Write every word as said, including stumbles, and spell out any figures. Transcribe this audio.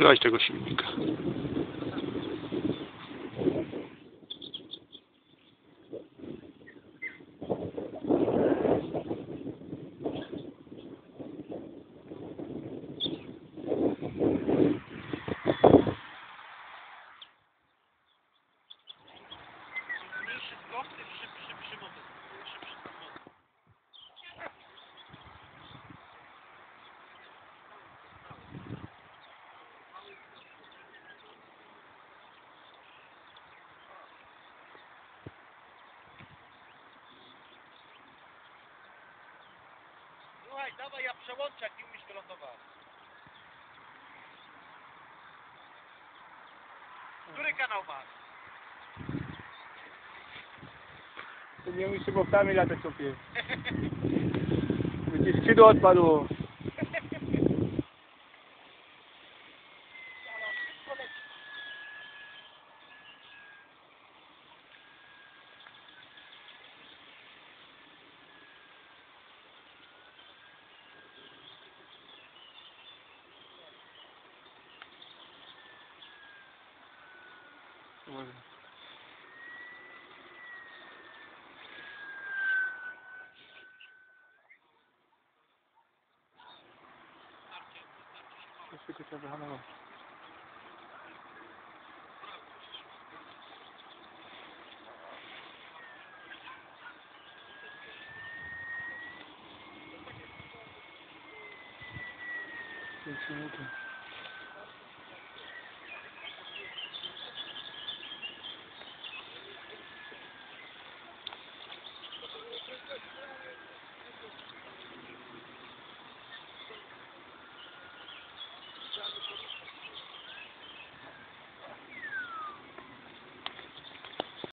słychać tego silnika. Mniejszy skok, tym szybszy, szybszy motor. Szybszy motor. Słuchaj, dawaj, ja przełączę, jak nie umiesz wylądować. Który kanał masz? Nie umiesz szybowcami latać, chłopie. By ci skrzydło odpadło. Tylko trzeba wyhamować. pięć minut.